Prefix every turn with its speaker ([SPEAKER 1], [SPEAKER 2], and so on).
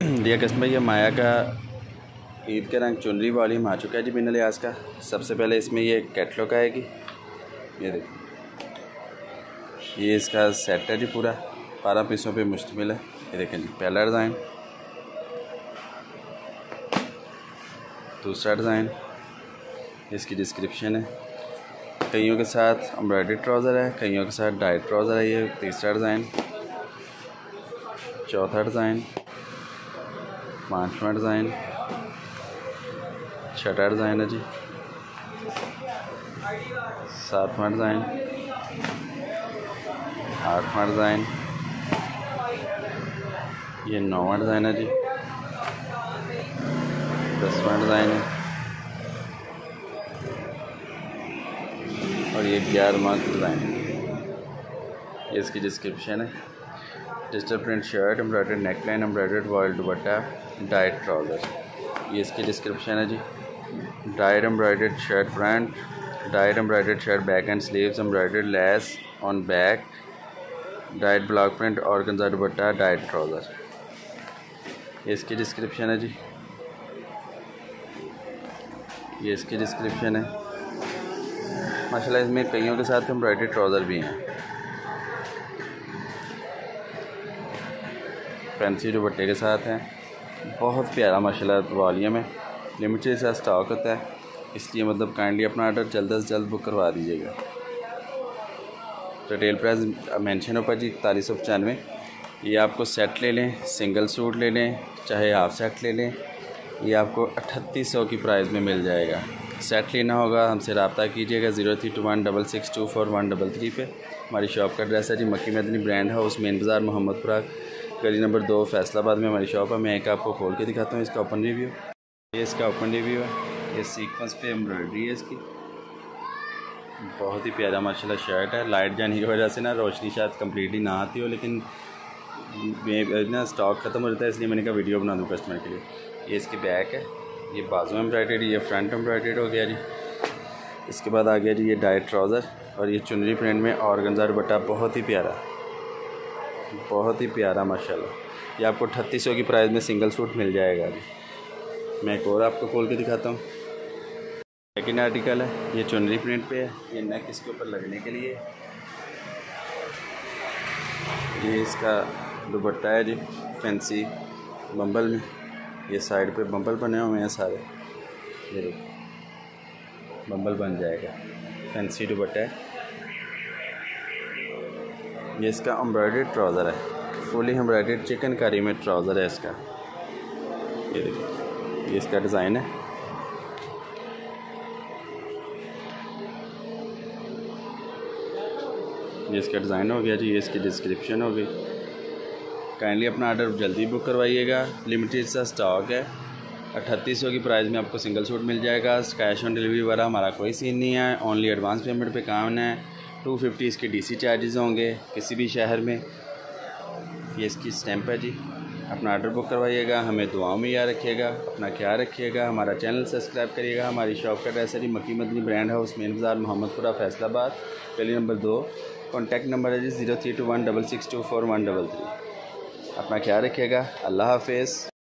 [SPEAKER 1] Dear customer, ये माया का ईद के रंग चुनरी वॉल्यूम आ चुका है जी बिना लिहाज का। सबसे पहले इसमें ये कैटलॉग आएगी, ये देखिए, ये इसका सेट है जी पूरा 12 पीसों पे मुश्तमिल है। ये देखें जी, पहला डिज़ाइन, दूसरा डिज़ाइन, इसकी डिस्क्रिप्शन है। कईयों के साथ एम्ब्रॉयडरी ट्राउज़र है, कईयों के साथ डाइट ट्राउज़र है। ये तीसरा डिज़ाइन, चौथा डिज़ाइन, पाँचवा डिज़ाइन, छठा डिज़ाइन है जी, सातवां डिज़ाइन, आठवां डिज़ाइन, ये नौवां डिज़ाइन है जी, 10वां डिज़ाइन है और ये 11वां डिज़ाइन है। ये इसकी डिस्क्रिप्शन है। Digital print shirt, embroidered neckline, embroidered voile dupatta, dyed trouser. ये इसकी डिस्क्रिप्शन है जी। Dyed embroidered shirt front, dyed embroidered shirt back and sleeves, embroidered lace on back, dyed block print, organza dupatta, dyed trouser. ये इसकी description है जी। ये इसकी description है। माशाल्लाह इसमें कईयों के साथ एम्ब्रॉयडर्ड ट्राउज़र भी हैं। फैंसी दुपट्टे के साथ हैं। बहुत प्यारा माशाल्लाह वॉल्यूम है। लिमिटेड सा स्टॉक होता है, इसलिए मतलब काइंडली अपना ऑर्डर जल्द से जल्द बुक करवा दीजिएगा। रिटेल प्राइस मेंशन ऊपर जी 4195। ये आपको सेट ले लें, सिंगल सूट ले लें, चाहे हाफ सेट ले लें, ये आपको 3800 की प्राइस में मिल जाएगा। सेट लेना होगा हमसे रब्ता कीजिएगा 03216624 पे। हमारी शॉप का एड्रेस है जी मक्की मदनी ब्रांड हाउस, मेन बाज़ार, मोहम्मदपुरा, गली नंबर 2, फैसलाबाद में हमारी शॉप है। मैं एक आपको खोल के दिखाता हूँ इसका ओपन रिव्यू। ये इसका ओपन रिव्यू है। ये सीक्वेंस पे एम्ब्रॉयडरी है इसकी, बहुत ही प्यारा माशाल्लाह शर्ट है। लाइट जाने की वजह से ना रोशनी शायद कम्प्लीटली ना आती हो, लेकिन ना स्टॉक ख़त्म हो जाता है, इसलिए मैंने कहा वीडियो बना दूँ कस्टमर के लिए। ये इसकी बैक है, ये बाजू एम्ब्रॉयडर्ड, ये फ्रंट एम्ब्रॉयडर्ड हो गया जी। इसके बाद आ गया जी ये डाइट ट्राउज़र और ये चुनरी प्रिंट में ऑर्गेन्जा दुपट्टा, बहुत ही प्यारा, बहुत ही प्यारा माशाल्लाह। ये आपको 3800 की प्राइस में सिंगल सूट मिल जाएगा। अभी मैं एक और आपको खोल के दिखाता हूँ। सेकेंड आर्टिकल है, ये चुनरी प्रिंट पे है। ये नेक इसके ऊपर लगने के लिए, ये इसका दुपट्टा है जी फैंसी बम्बल में। ये साइड पे बम्बल बने हुए हैं सारे, ये देखो बम्बल बन जाएगा। फैंसी दुपट्टा है। ये इसका एम्ब्रॉयडर्ड ट्राउज़र है, फुली एम्ब्रॉयडर्ड चिकनकारी में ट्राउज़र है इसका। ये देखिए, ये इसका डिज़ाइन है। ये इसका डिज़ाइन हो गया जी। ये इसकी डिस्क्रिप्शन हो गई। काइंडली अपना ऑर्डर जल्दी बुक करवाइएगा, लिमिटेड सा स्टॉक है। 3800 की प्राइस में आपको सिंगल सूट मिल जाएगा। कैश ऑन डिलीवरी वाला हमारा कोई सीन नहीं है, ओनली एडवांस पेमेंट पे काम है। 250 इसके डीसी चार्जेस होंगे किसी भी शहर में। ये इसकी स्टैंप है जी। अपना ऑर्डर बुक करवाइएगा। हमें दुआओं में याद रखिएगा, अपना ख्याल रखिएगा। हमारा चैनल सब्सक्राइब करिएगा। हमारी शॉप का एड्रेस है जी मक्की मदनी ब्रांड हाउस, मेन बाज़ार, मोहम्मदपुरा, फैसलाबाद, गली नंबर 2। कॉन्टैक्ट नंबर है जी 03216624 133। अपना ख्याल रखिएगा। अल्लाह हाफिज़।